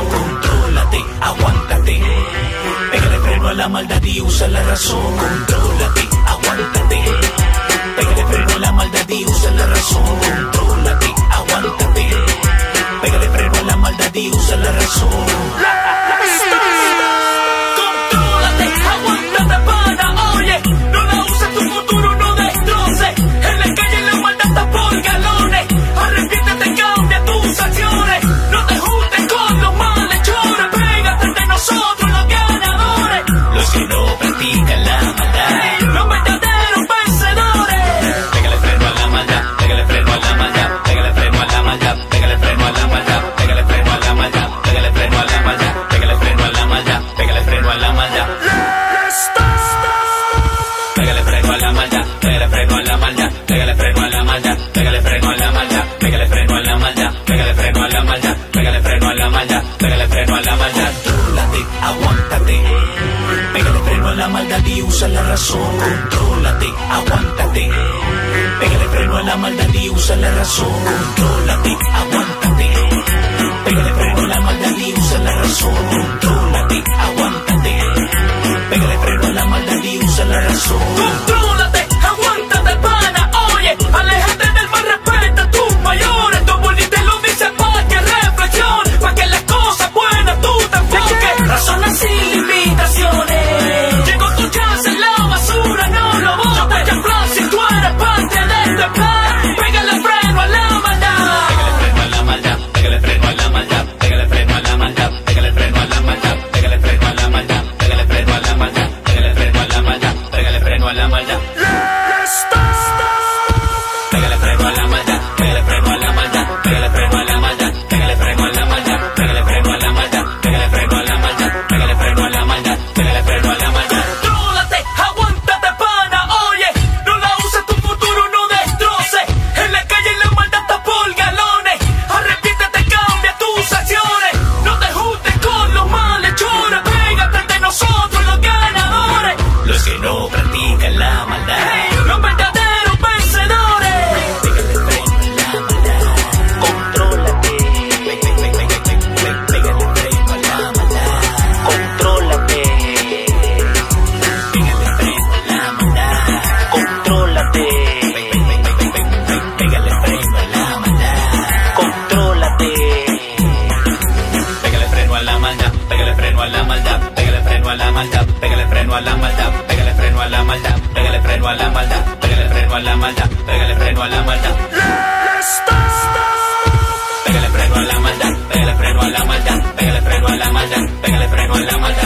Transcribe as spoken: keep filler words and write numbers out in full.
Contrólate, aguántate. Pégale freno a la maldad y usa la razón. Contrólate, aguántate. Pégale freno a la maldad y usa la razón. Contrólate, aguántate. Pégale freno a la maldad y usa la razón. Contrólate, aguántate, pana. Oye, no la uses, tu futuro no destroce. En la calle la maldad está por galones. Arrepiéntete, cambia tus acciones. No te juntes con los malhechores. Pégate de nosotros los ganadores. Los que no practican la maldad. Hey, los verdaderos vencedores. Pégale freno a la maldad. Pégale freno a la maldad. Pégale freno a la maldad. Pégale freno a la maldad. Pégale freno a la maldad. Pégale freno a la maldad. Pégale freno a la maldad. Pégale freno a la maldad. Pégale freno a la maldad. Pégale freno a la maldad. Pégale freno a la maldad. Pégale freno a la maldad. Pégale freno a la maldad. Pégale freno a la maldad. Pégale freno a la maldad. Pégale freno a la maldad. Contrólate, aguántate. Pégale freno a la maldad y usa la razón. Contrólate, aguántate. Pégale freno a la maldad y usa la razón. Contrólate, aguántate. Pégale freno a la maldad y usa la razón. Contrólate, aguántate. Pégale freno a la maldad y usa la razón. Contrólate, aguántate, pana. Oye, aléjate del mal, respeta a tus mayores. Tu abuelita lo dice pa' que reflexione, pa' que las cosas buenas tú te enfoques. Razones sin limitaciones. Llegó tu chance en la basura, no lo botes. Ya plan, si tú eres parte de este plan. Pégale freno a la maldad. Pégale freno a la maldad. Pégale freno a la maldad. Pégale freno a la maldad. Pégale freno a la maldad. Pégale freno a la maldad. Pégale freno a la maldad. Pégale freno a la maldad. Pégale freno a la maldad. Pégale freno a la maldad. Pégale freno a la maldad. Pégale freno a la maldad. Pégale freno a la maldad. Pégale freno a la maldad. Pégale freno a la maldad. Pégale freno a la maldad. Pégale freno a la maldad. Contrólate, aguántate, pana. Oye, no la uses, tu futuro no destroce. En la calle la maldad está por galones. Arrepiéntete, cambia tus acciones. No te juntes con los malhechores. Pégate de nosotros los ganadores. Los que no practican la maldad. Hey, los verdaderos vencedores. Pégale freno a la maldad. Contrólate. Pégale freno a la maldad. Contrólate. Pégale freno a la maldad. Contrólate. Pégale freno a la maldad. Contrólate. Pégale freno a la maldad. Pégale freno a la maldad. Pégale freno a la maldad. Pégale freno a la maldad. Pégale freno a la maldad. Pégale freno a la maldad. Pégale freno a la maldad. Pégale freno a la maldad. Pégale freno a la maldad. Pégale freno a la maldad. Pégale freno a la maldad. Pégale freno a la maldad.